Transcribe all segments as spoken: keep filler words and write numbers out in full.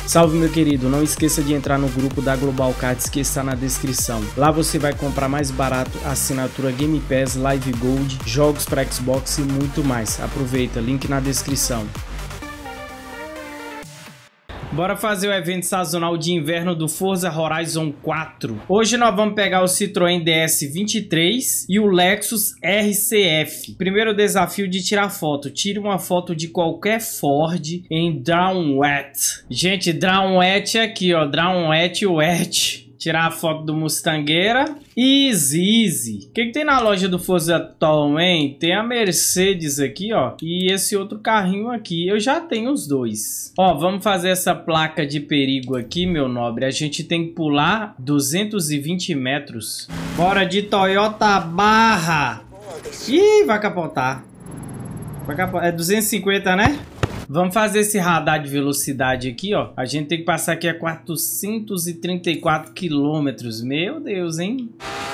Salve, meu querido, não esqueça de entrar no grupo da Global Cards que está na descrição. Lá você vai comprar mais barato a assinatura Game Pass, Live Gold, jogos para Xbox e muito mais. Aproveita, link na descrição. Bora fazer o evento sazonal de inverno do Forza Horizon quatro. Hoje nós vamos pegar o Citroën D S vinte e três e o Lexus R C F. Primeiro desafio de tirar foto. Tire uma foto de qualquer Ford em Drawn Wet. Gente, Drawn Wet é aqui, ó. Drawn Wet Wet. Tirar a foto do Mustangueira. Easy, easy. O que, que tem na loja do Forza atualmente? Tem a Mercedes aqui, ó. E esse outro carrinho aqui. Eu já tenho os dois. Ó, vamos fazer essa placa de perigo aqui, meu nobre. A gente tem que pular duzentos e vinte metros. Bora de Toyota Barra. Ih, vai capotar. Vai capotar. É duzentos e cinquenta, né? Vamos fazer esse radar de velocidade aqui, ó. A gente tem que passar aqui a quatrocentos e trinta e quatro quilômetros. Meu Deus, hein?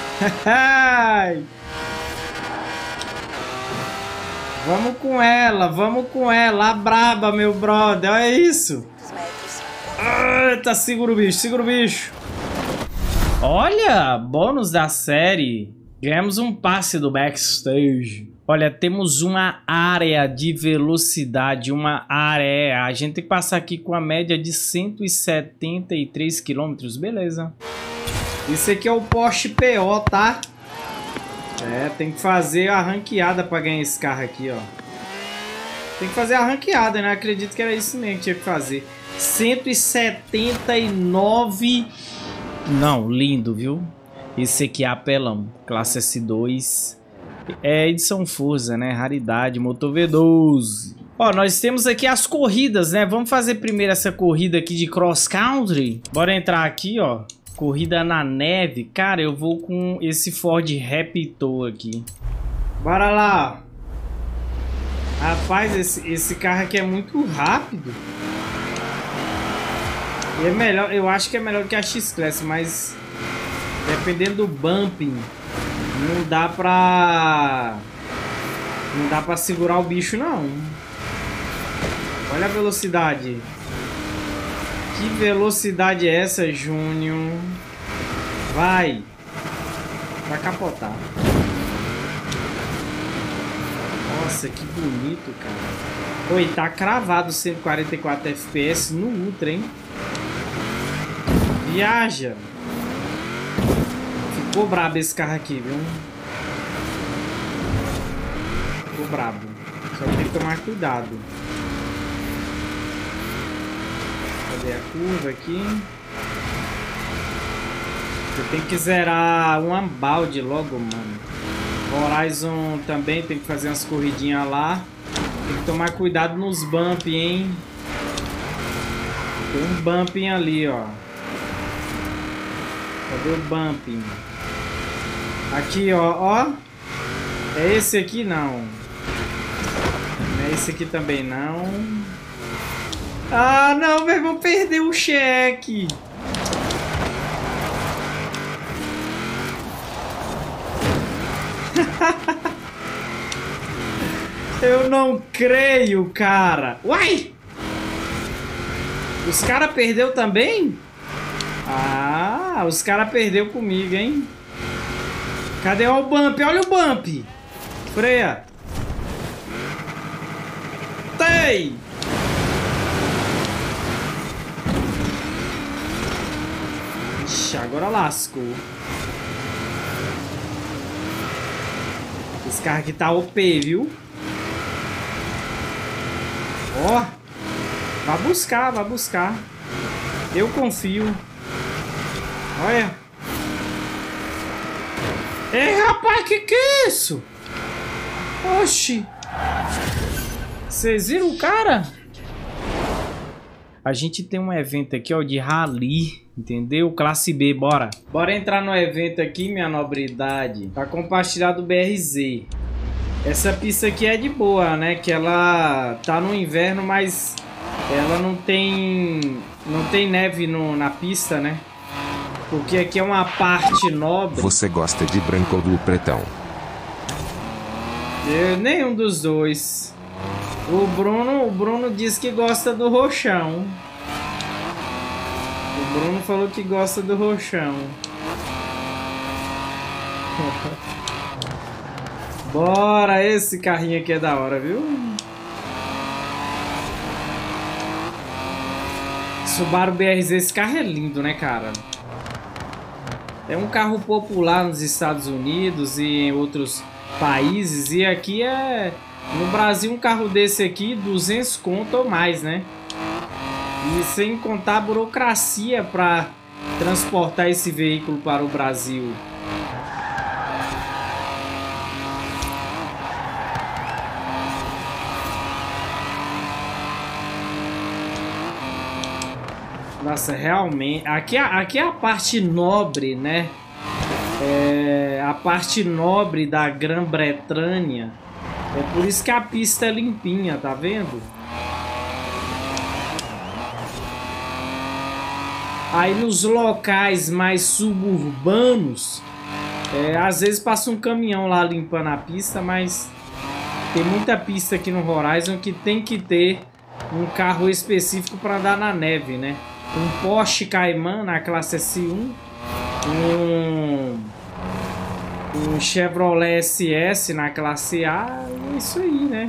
Vamos com ela, vamos com ela. A braba, meu brother. Olha isso. Eita, segura o bicho, segura o bicho. Olha, bônus da série. Ganhamos um passe do backstage. Olha, temos uma área de velocidade, uma área. A gente tem que passar aqui com a média de cento e setenta e três quilômetros, beleza. Isso aqui é o Porsche P O, tá? É, tem que fazer a ranqueada para ganhar esse carro aqui, ó. Tem que fazer a ranqueada, né? Acredito que era isso mesmo que tinha que fazer. cento e setenta e nove... Não, lindo, viu? Esse aqui é apelão, classe S dois... É edição Forza, né? Raridade, motor V doze. Ó, nós temos aqui as corridas, né? Vamos fazer primeiro essa corrida aqui de cross country. Bora entrar aqui, ó. Corrida na neve. Cara, eu vou com esse Ford Raptor aqui. Bora lá. Rapaz, esse, esse carro aqui é muito rápido. E é melhor, eu acho que é melhor que a X-Class, mas dependendo do bumping, não dá pra... Não dá pra segurar o bicho, não. Olha a velocidade. Que velocidade é essa, Júnior? Vai. Vai capotar. Nossa, que bonito, cara. Oi, tá cravado cento e quarenta e quatro F P S no Ultra, hein? Viaja. Ficou brabo esse carro aqui, viu? Ficou brabo. Só tem que tomar cuidado. Cadê a curva aqui? Eu tenho que zerar uma balde logo, mano. Horizon também tem que fazer umas corridinhas lá. Tem que tomar cuidado nos bump, hein? Tem um bumping ali, ó. Cadê o bumping? Aqui, ó, ó. É esse aqui, não. Não é esse aqui também, não. Ah, não, velho. Vou perder o cheque. Eu não creio, cara. Uai! Os caras perdeu também? Ah, os caras perdeu comigo, hein? Cadê o bump? Olha o bump. Freia. Tem. Ixi, agora lascou. Esse carro aqui tá O P, viu? Ó. Vai buscar, vai buscar. Eu confio. Olha. Ei, rapaz, que que é isso? Oxi. Vocês viram o cara? A gente tem um evento aqui, ó, de rally, entendeu? Classe B, bora. Bora entrar no evento aqui, minha nobridade. Tá compartilhado do B R Z. Essa pista aqui é de boa, né? Que ela tá no inverno, mas ela não tem... Não tem neve no, na pista, né? Porque aqui é uma parte nobre. Você gosta de branco ou do pretão? Eu, nenhum dos dois. O Bruno, o Bruno diz que gosta do roxão. O Bruno falou que gosta do roxão. Bora, esse carrinho aqui é da hora, viu? Subaru B R Z, esse carro é lindo, né, cara? É um carro popular nos Estados Unidos e em outros países. E aqui é... No Brasil, um carro desse aqui, duzentos conto ou mais, né? E sem contar a burocracia para transportar esse veículo para o Brasil. Nossa, realmente... Aqui, aqui é a parte nobre, né? É a parte nobre da Grã-Bretanha. É por isso que a pista é limpinha, tá vendo? Aí nos locais mais suburbanos, é, às vezes passa um caminhão lá limpando a pista, mas tem muita pista aqui no Horizon que tem que ter um carro específico para andar na neve, né? Um Porsche Cayman na classe S um, um, um Chevrolet S S na classe A, é isso aí, né?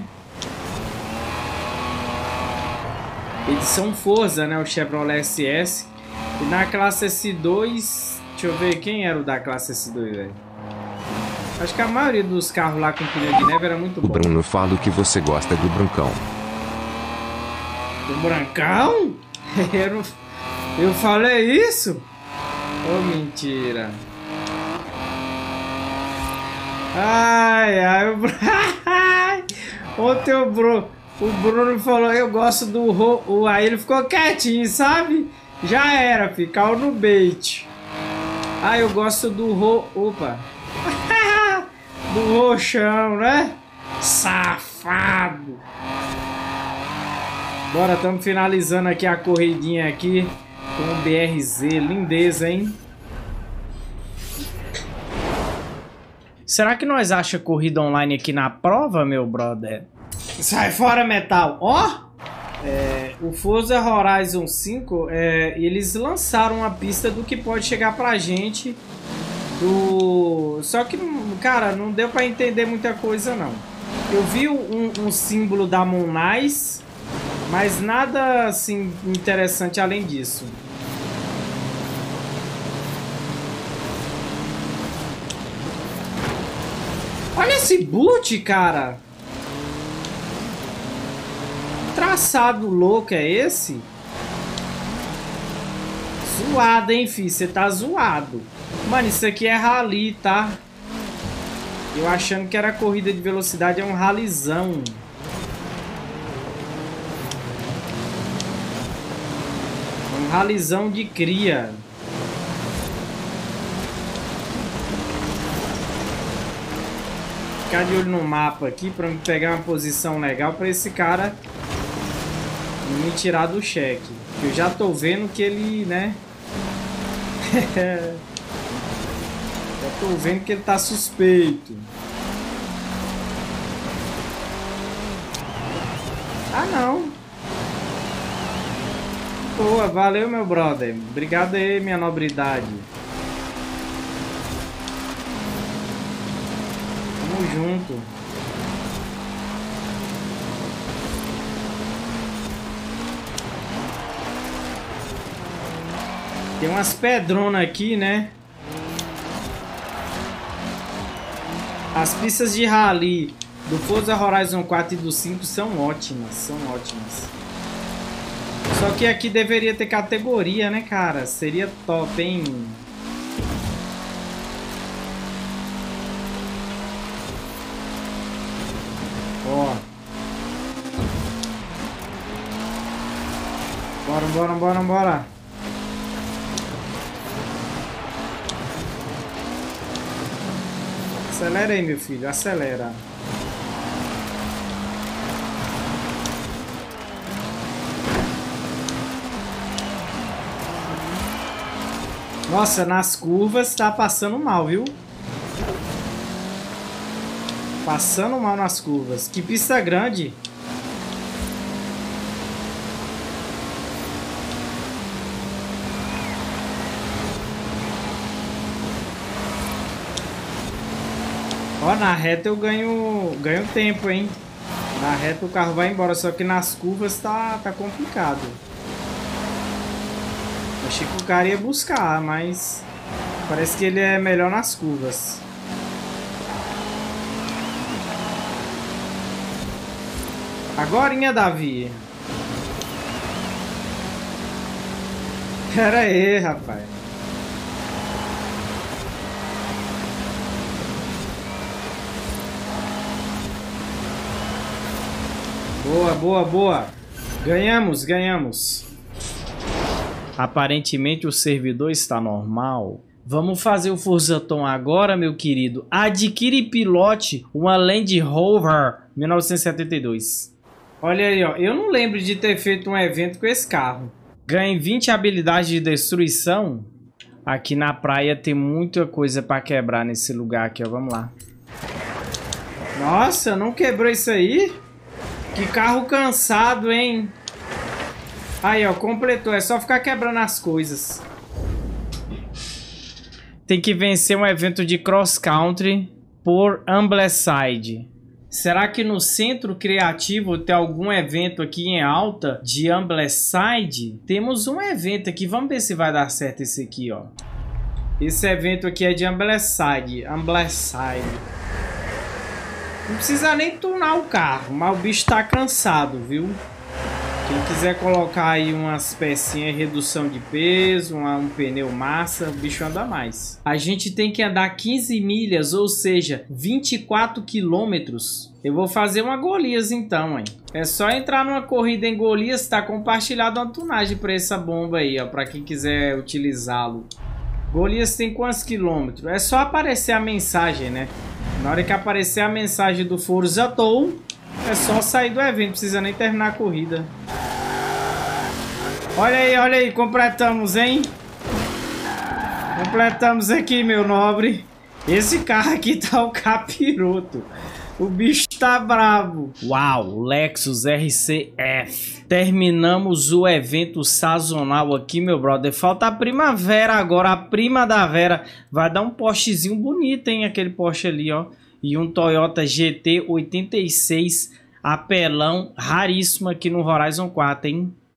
Edição Forza, né? O Chevrolet S S. E na classe S dois, deixa eu ver quem era o da classe S dois, velho. Acho que a maioria dos carros lá com pneu de neve era muito bom. O Bruno fala que você gosta do brancão. Do brancão? Eu, não... eu falei isso? Oh, mentira. Ai, ai, o Bruno... Ontem o Bruno, o Bruno falou, eu gosto do... Ro... Aí ele ficou quietinho, sabe? Já era, ficou no bait. Ah, eu gosto do ro... Opa. Do roxão, né? Safado. Bora, estamos finalizando aqui a corridinha aqui com o B R Z. Lindeza, hein? Será que nós acha corrida online aqui na prova, meu brother? Sai fora, metal. Ó! Oh! É, o Forza Horizon cinco, é, eles lançaram uma pista do que pode chegar pra gente do... Só que, cara, não deu pra entender muita coisa, não. Eu vi um, um símbolo da Monais, mas nada, assim, interessante além disso. Olha esse boot, cara! Traçado louco é esse? Zoado, hein, filho? Você tá zoado. Mano, isso aqui é rally, tá? Eu achando que era corrida de velocidade, é um ralizão. Um ralizão de cria. Ficar de olho no mapa aqui pra me pegar uma posição legal pra esse cara me tirar do cheque. Eu já tô vendo que ele, né? Já tô vendo que ele tá suspeito. Ah, não. Boa, valeu, meu brother. Obrigado aí, minha nobridade. Tamo junto. Tem umas pedronas aqui, né? As pistas de rally do Forza Horizon quatro e do cinco são ótimas, são ótimas. Só que aqui deveria ter categoria, né, cara? Seria top, hein? Ó. Bora, bora, bora, bora. Acelera aí, meu filho, acelera. Nossa, nas curvas tá passando mal, viu? Passando mal nas curvas. Que pista grande. Ó, na reta eu ganho, ganho tempo, hein? Na reta o carro vai embora, só que nas curvas tá, tá complicado. Achei que o cara ia buscar, mas parece que ele é melhor nas curvas. Agorinha, Davi. Pera aí, rapaz. Boa, boa, boa. Ganhamos, ganhamos. Aparentemente o servidor está normal. Vamos fazer o Forza Tom agora, meu querido. Adquire e pilote uma Land Rover mil novecentos e setenta e dois. Olha aí, ó. Eu não lembro de ter feito um evento com esse carro. Ganhe vinte habilidades de destruição. Aqui na praia tem muita coisa para quebrar nesse lugar aqui, ó. Vamos lá. Nossa, não quebrou isso aí? Que carro cansado, hein? Aí, ó, completou. É só ficar quebrando as coisas. Tem que vencer um evento de cross country por Ambleside. Será que no centro criativo tem algum evento aqui em alta de Ambleside? Temos um evento aqui. Vamos ver se vai dar certo esse aqui, ó. Esse evento aqui é de Ambleside. Ambleside. Não precisa nem tunar o carro, mas o bicho tá cansado, viu? Quem quiser colocar aí umas pecinhas, redução de peso, uma, um pneu massa, o bicho anda mais. A gente tem que andar quinze milhas, ou seja, vinte e quatro quilômetros. Eu vou fazer uma Golias então, hein? É só entrar numa corrida em Golias, tá compartilhado uma tunagem para essa bomba aí, ó, para quem quiser utilizá-lo. Golias tem quantos quilômetros? É só aparecer a mensagem, né? Na hora que aparecer a mensagem do Forza Tom, é só sair do evento, não precisa nem terminar a corrida. Olha aí, olha aí, completamos, hein? Completamos aqui, meu nobre. Esse carro aqui tá o capiroto. O bicho tá bravo. Uau, Lexus R C F. Terminamos o evento sazonal aqui, meu brother. Falta a primavera agora, a prima da Vera. Vai dar um Porschezinho bonito, hein? Aquele Porsche ali, ó. E um Toyota G T oitenta e seis apelão raríssimo aqui no Horizon quatro, hein?